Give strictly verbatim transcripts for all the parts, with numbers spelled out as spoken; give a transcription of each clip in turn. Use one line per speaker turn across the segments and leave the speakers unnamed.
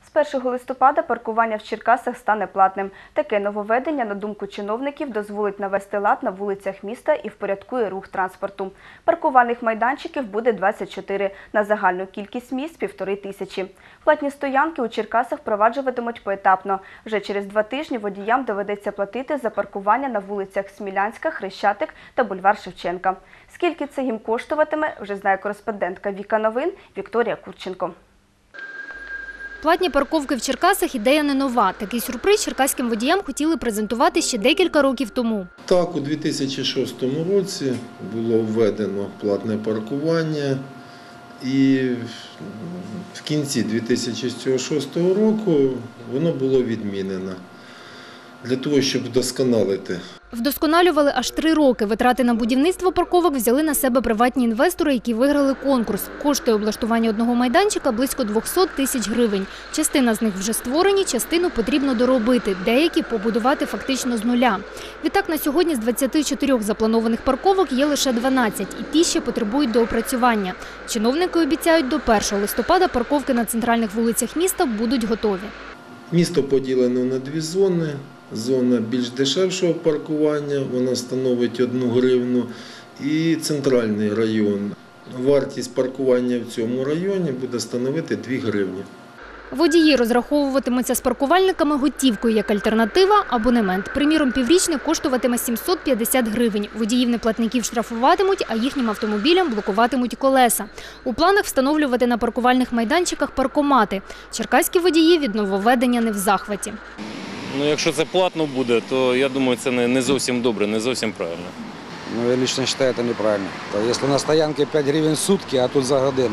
З першого листопада паркування в Черкасах стане платним. Таке нововведення, на думку чиновників, дозволить навести лад на вулицях міста і впорядкує рух транспорту. Паркувальних майданчиків буде двадцять чотири, на загальну кількість місць – півтори тисячі. Платні стоянки у Черкасах впроваджуватимуть поетапно. Вже через два тижні водіям доведеться платити за паркування на вулицях Смілянська, Хрещатик та бульвар Шевченка. Скільки це їм коштуватиме, вже знає кореспондентка Віка Новин Вікторія Курченко.
Платні парковки в Черкасах – ідея не нова. Такий сюрприз черкаським водіям хотіли презентувати ще декілька років тому.
Так, у дві тисячі шостому році було введено платне паркування, і в кінці дві тисячі шостого року воно було відмінено для того, щоб вдосконалити.
Вдосконалювали аж три роки. Витрати на будівництво парковок взяли на себе приватні інвестори, які виграли конкурс. Коштує облаштування одного майданчика близько двохсот тисяч гривень. Частина з них вже створені, частину потрібно доробити, деякі побудувати фактично з нуля. Відтак на сьогодні з двадцяти чотирьох запланованих парковок є лише дванадцять, і ті ще потребують доопрацювання. Чиновники обіцяють, до першого листопада парковки на центральних вулицях міста будуть готові.
Місто поділено на дві зони. Зона більш дешевшого паркування, вона становить одну гривну, і центральний район. Вартість паркування в цьому районі буде становити дві гривні.
Водії розраховуватимуться з паркувальниками готівкою як альтернатива – абонемент. Приміром, піврічний коштуватиме сімсот п'ятдесят гривень. Водіїв неплатників штрафуватимуть, а їхнім автомобілям блокуватимуть колеса. У планах встановлювати на паркувальних майданчиках паркомати. Черкаські водії від нововведення не в захваті.
Ну, якщо це платно буде, то я думаю, це не, не зовсім добре, не зовсім правильно.
Ну, я лично вважаю, це неправильно. Якщо на стоянці п'ять гривень в сутки, а тут за годину.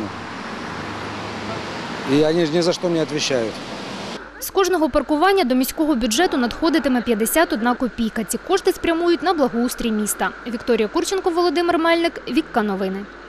І вони ж ні за що не відповідають.
З кожного паркування до міського бюджету надходитиме п'ятдесят одна копійка. Ці кошти спрямують на благоустрій міста. Вікторія Курченко, Володимир Мельник, Вікка Новини.